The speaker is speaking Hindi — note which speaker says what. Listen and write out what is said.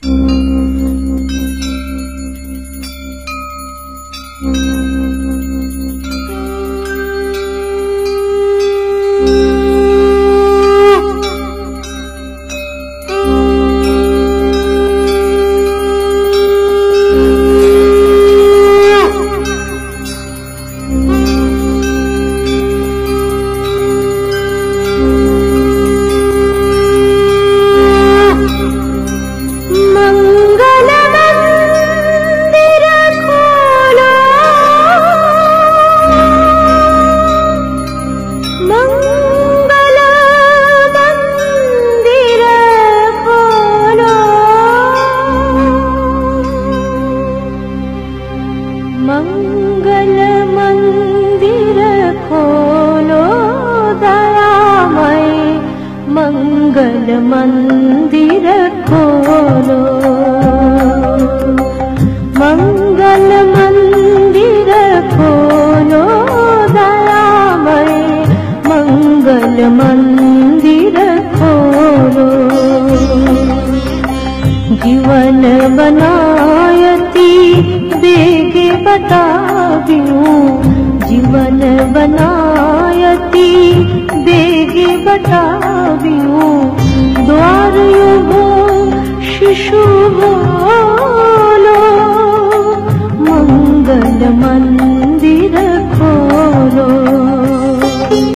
Speaker 1: मंगल मंदिर खोलो दयामय, मंगल मंदिर खोलो। मंगल मंदिर खोलो दयामय, मंगल मंदिर खोलो। जीवन बनायती बेगे बता